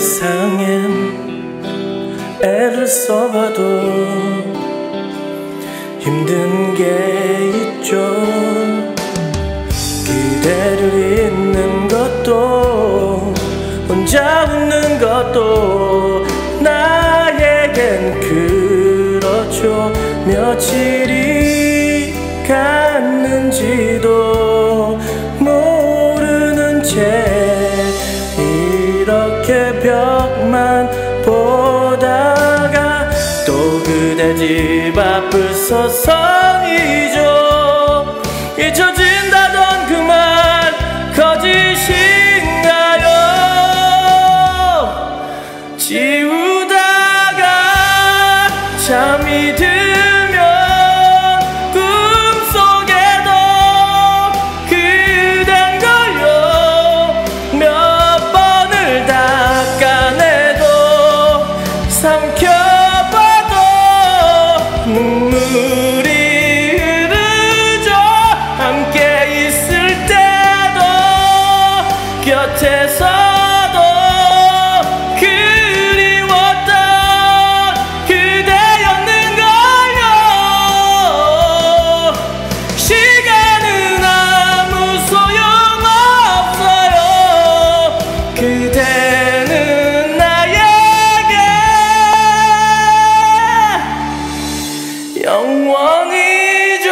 세상엔 애를 써봐도 힘든 게 있죠. 그대를 잊는 것도 혼자 웃는 것도 나에겐 그렇죠. 며칠이 갔는지도 모르는 채 이렇게 벽만 보다가 또 그대 집 앞을 서성이죠. 잊혀진다던 그 말 거짓인가요? 지우다가 잠이 들면 꿈속에도 그댄 걸요. 몇 번을 닦아내도 삼켜봐도 눈물이 흐르죠. 함께 있을 때도 곁에서도 그리웠던 그대였는걸요. 시간은 아무 소용없어요. 그대는 나에게 영원이죠.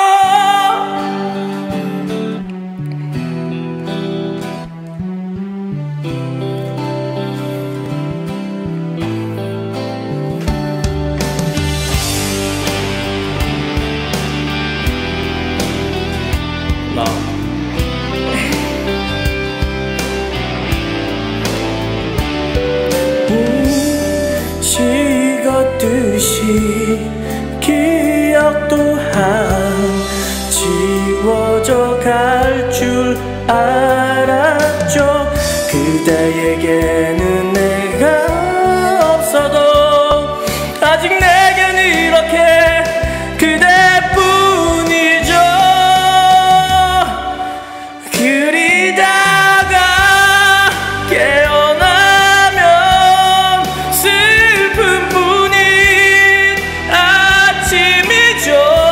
식었듯이 기억 또한 지워져 갈 줄 알았죠. 그대에게는 내가 없어도 아직 내겐 이렇게 그대뿐이죠. 그리다가 깨어나면 슬픔뿐인 아침이죠.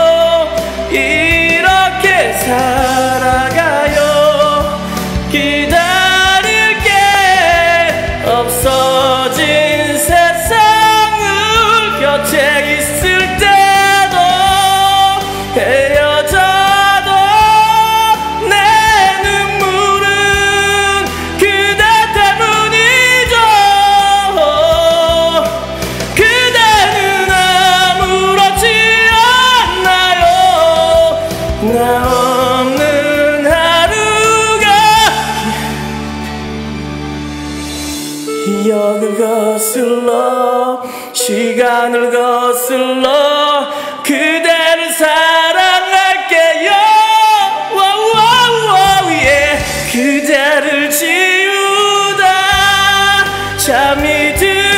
이렇게 살아가요. 기다릴게 없어진 세상을 곁에 있을 때도 헤어져도 내 눈물은 그대 때문이죠. 그대는 아무렇지 않나요? 나 없는 하루가 기억을 거슬러 시간을 거슬러 그대를 사랑할게요. 그대를 지우다 잠이 들